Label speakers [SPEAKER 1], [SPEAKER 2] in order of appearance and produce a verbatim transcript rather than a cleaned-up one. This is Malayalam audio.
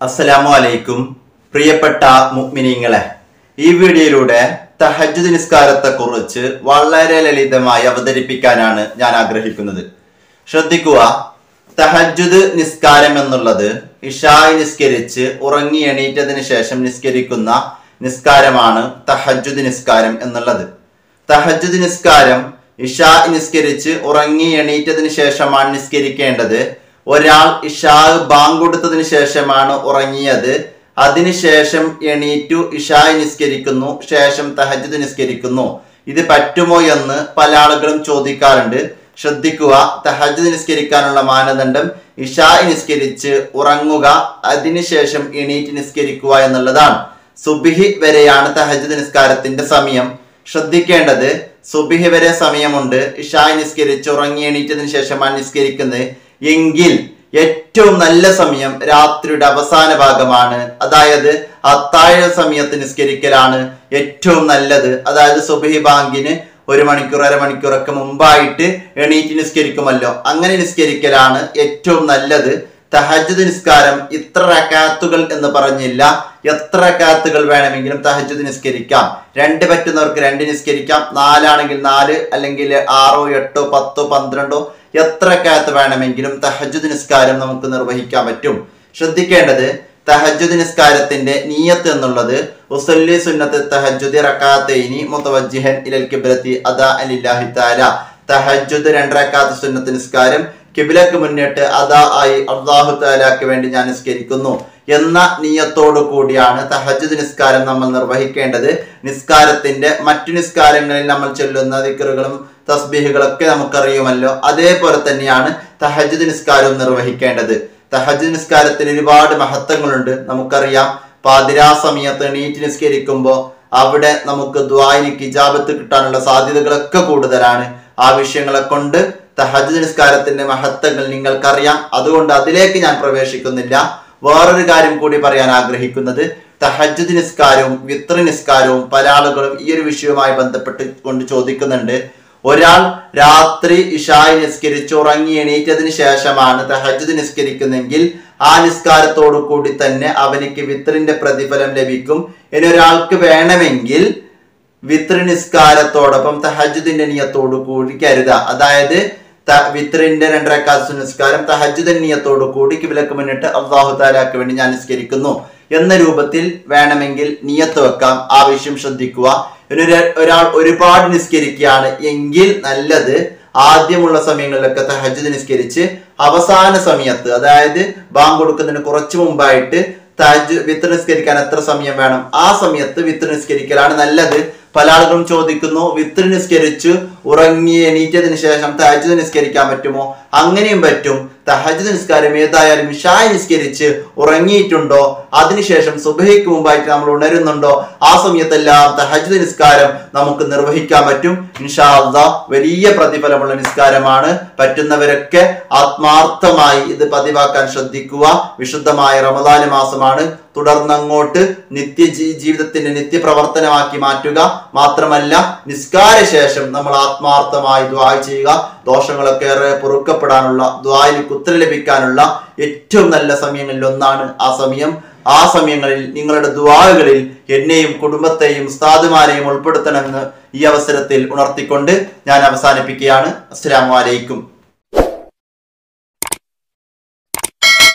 [SPEAKER 1] അസ്സലാമു അലൈക്കും. പ്രിയപ്പെട്ട മുഅ്മിനീങ്ങളെ, ഈ വീഡിയോയിലൂടെ തഹജ്ജുദ് നിസ്കാരത്തെക്കുറിച്ച് വളരെ ലളിതമായി അവതരിപ്പിക്കാനാണ് ഞാൻ ആഗ്രഹിക്കുന്നത്. ശ്രദ്ധിക്കുക, തഹജ്ജുദ് നിസ്കാരം എന്നുള്ളത് ഇശാഇ നിസ്കരിച്ച് ഉറങ്ങി എണീറ്റതിന് ശേഷം നിസ്കരിക്കുന്ന നിസ്കാരമാണ് തഹജ്ജുദ് നിസ്കാരം എന്നുള്ളത്. തഹജ്ജുദ് നിസ്കാരം ഇശാഇ നിസ്കരിച്ച് ഉറങ്ങി എണീറ്റതിന് ശേഷമാണ് നിസ്കരിക്കേണ്ടത്. ഒരാൾ ഇശാ ബാങ്ക് കൊടുത്തതിന് ശേഷമാണ് ഉറങ്ങിയത്, അതിനുശേഷം എണീറ്റു ഇശാഇ നിസ്കരിക്കുന്നു, ശേഷം തഹജ്ജുദ് നിസ്കരിക്കുന്നു. ഇത് പറ്റുമോ എന്ന് പല ആളുകളും ചോദിക്കാറുണ്ട്. ശ്രദ്ധിക്കുക, തഹജ്ജുദ് നിസ്കരിക്കാനുള്ള മാനദണ്ഡം ഇശാഇ നിസ്കരിച്ച് ഉറങ്ങുക, അതിനുശേഷം എണീറ്റ് നിസ്കരിക്കുക എന്നുള്ളതാണ്. സുബ്ഹി വരെയാണ് തഹജ്ജുദ് നിസ്കാരത്തിന്റെ സമയം. ശ്രദ്ധിക്കേണ്ടത്, സുബ്ഹി വരെ സമയമുണ്ട്. ഇശാഇ നിസ്കരിച്ച് ഉറങ്ങി എണീറ്റതിന് ശേഷമാണ് നിസ്കരിക്കുന്നത് എങ്കിൽ ഏറ്റവും നല്ല സമയം രാത്രിയുടെ അവസാന ഭാഗമാണ്. അതായത് അത്താഴ സമയത്ത് നിസ്കരിക്കലാണ് ഏറ്റവും നല്ലത്. അതായത് സുബ്ഹി ബാങ്കിന് ഒരു മണിക്കൂർ അരമണിക്കൂറൊക്കെ മുമ്പായിട്ട് എണീറ്റ് നിസ്കരിക്കുമല്ലോ, അങ്ങനെ നിസ്കരിക്കലാണ് ഏറ്റവും നല്ലത്. തഹജ്ജുദ് നിസ്കാരം ഇത്ര റക്അത്തുകൾ എന്ന് പറഞ്ഞില്ല, എത്ര റക്അത്തുകൾ വേണമെങ്കിലും തഹജ്ജുദ് നിസ്കരിക്കാം. രണ്ട് പറ്റുന്നവർക്ക് രണ്ട് നിസ്കരിക്കാം, നാലാണെങ്കിൽ നാല്, അല്ലെങ്കിൽ ആറോ എട്ടോ പത്തോ പന്ത്രണ്ടോ എത്ര റക്അത്ത് വേണമെങ്കിലും തഹജ്ജുദ് നിസ്കാരം നമുക്ക് നിർവഹിക്കാൻ പറ്റും. ശ്രദ്ധിക്കേണ്ടത്, തഹജ്ജുദ് നിസ്കാരത്തിന്റെ നിയ്യത്ത് എന്നുള്ളത് ഉസല്ലി സുന്നത്ത് തഹജ്ജുദി റക്അത്തൈനി മുതവജ്ജിഹൻ ഇലൽ ഖിബ്ലത്തി അദാഅൻ ലില്ലാഹി തആല. തഹജ്ജുദ് രണ്ട് റക്അത്ത് സുന്നത്ത് നിസ്കാരം ഖിബ്ലക്ക് മുന്നിട്ട് അദാ ആയി അല്ലാഹു തആലക്ക് വേണ്ടി ഞാൻ നിസ്കരിക്കുന്നു എന്ന നിയ്യത്തോടു കൂടിയാണ് തഹജ്ജുദ് നിസ്കാരം നമ്മൾ നിർവഹിക്കേണ്ടത്. നിസ്കാരത്തിന്റെ മറ്റു നിസ്കാരങ്ങളിൽ നമ്മൾ ചൊല്ലുന്ന ദിക്റുകളും തസ്ബീഹുകളൊക്കെ നമുക്കറിയുമല്ലോ, അതേപോലെ തന്നെയാണ് തഹജ്ജുദ് നിസ്കാരവും നിർവഹിക്കേണ്ടത്. തഹജ്ജുദ് നിസ്കാരത്തിൽ ഒരുപാട് മഹത്വങ്ങളുണ്ട്. നമുക്കറിയാം, പാതിരാ സമയത്ത് എണീറ്റ് നിസ്കരിക്കുമ്പോൾ അവിടെ നമുക്ക് ദുആഇന് ഇജാബത്ത് കിട്ടാനുള്ള സാധ്യതകളൊക്കെ കൂടുതലാണ്. ആ വിഷയങ്ങളെ കൊണ്ട് തഹജ്ജുദ് നിസ്കാരത്തിന്റെ മഹത്വങ്ങൾ നിങ്ങൾക്കറിയാം, അതുകൊണ്ട് അതിലേക്ക് ഞാൻ പ്രവേശിക്കുന്നില്ല. വേറൊരു കാര്യം കൂടി പറയാൻ ആഗ്രഹിക്കുന്നത്, തഹജ്ജുദ് നിസ്കാരവും വിത്ർ നിസ്കാരവും പല ആളുകളും ഈ ഒരു വിഷയവുമായി ബന്ധപ്പെട്ട് കൊണ്ട് ചോദിക്കുന്നുണ്ട്. ഒരാൾ രാത്രി ഇശാഇ നിസ്കരിച്ച് ഉറങ്ങി എണീറ്റതിന് ശേഷമാണ് തഹജ്ജുദ് നിസ്കരിക്കുന്നെങ്കിൽ ആ നിസ്കാരത്തോടു കൂടി തന്നെ അവനിക്ക് വിത്രിന്റെ പ്രതിഫലം ലഭിക്കും. ഇനി ഒരാൾക്ക് വേണമെങ്കിൽ വിത്ർ നിസ്കാരത്തോടൊപ്പം തഹജ്ജുദിന്റെ നിയ്യത്തോടു കൂടി കരുതാ. അതായത് വിത്രിന്റെ രണ്ട് റക്അത്ത് നിസ്കാരം തഹജ്ജുദ് നിയ്യത്തോടു കൂടി ഖിബ്ലക്ക് മുന്നിട്ട് അല്ലാഹു തആലക്ക് വേണ്ടി ഞാൻ നിസ്കരിക്കുന്നു എന്ന രൂപത്തിൽ വേണമെങ്കിൽ നിയ്യത്ത് വെക്കാം. ആ വിഷയം ശ്രദ്ധിക്കുക. ഒരാൾ ഒരുപാട് നിസ്കരിക്കുകയാണ് എങ്കിൽ നല്ലത് ആദ്യമുള്ള സമയങ്ങളിലൊക്കെ തഹജ്ജുദ് നിസ്കരിച്ച് അവസാന സമയത്ത്, അതായത് ബാങ്ക് കൊടുക്കുന്നതിന് കുറച്ചു മുമ്പായിട്ട് തഹജ്ജുദ് വിത്ർ നിസ്കരിക്കാൻ എത്ര സമയം വേണം, ആ സമയത്ത് വിത്ർ നിസ്കരിക്കലാണ് നല്ലത്. പല ആളുകളും ചോദിക്കുന്നു, വിത്ർ നിസ്കരിച്ച് ഉറങ്ങി എണീറ്റതിന് ശേഷം തഹജ്ജുദ് നിസ്കരിക്കാൻ പറ്റുമോ? അങ്ങനെയും പറ്റും. തഹജ്ജുദ് നിസ്കാരം ഏതായാലും ഇശാഇ നിസ്കരിച്ച് ഉറങ്ങിയിട്ടുണ്ടോ, അതിനുശേഷം സുബ്ഹിക്ക് മുമ്പായിട്ട് നമ്മൾ ഉണരുന്നുണ്ടോ, ആ സമയത്തെല്ലാം തഹജ്ജുദ് നിസ്കാരം നമുക്ക് നിർവഹിക്കാൻ പറ്റും. ഇൻഷാ അല്ലാഹ് വലിയ പ്രതിഫലമുള്ള നിസ്കാരമാണ്. പറ്റുന്നവരൊക്കെ ആത്മാർത്ഥമായി ഇത് പതിവാക്കാൻ ശ്രദ്ധിക്കുക. വിശുദ്ധമായ റമദാൻ മാസമാണ്. തുടർന്നങ്ങോട്ട് നിത്യ ജീവിതത്തിന്റെ നിത്യപ്രവർത്തനമാക്കി മാറ്റുക. മാത്രമല്ല, നിസ്കാര ശേഷം നമ്മൾ ആത്മാർത്ഥമായി ദുആ ചെയ്യുക. ദോഷങ്ങളൊക്കെ ഏറെ പൊറുക്കപ്പെടാനുള്ള, ദുആയിന് ഉത്തരം ലഭിക്കാനുള്ള ഏറ്റവും നല്ല സമയങ്ങളിൽ ഒന്നാണ് ആ സമയം. ആ സമയങ്ങളിൽ നിങ്ങളുടെ ദുആകളിൽ എന്നെയും കുടുംബത്തെയും ഉസ്താദുമാരെയും ഉൾപ്പെടുത്തണമെന്ന് ഈ അവസരത്തിൽ ഉണർത്തിക്കൊണ്ട് ഞാൻ അവസാനിപ്പിക്കുകയാണ്. അസ്സലാമു അലൈക്കും.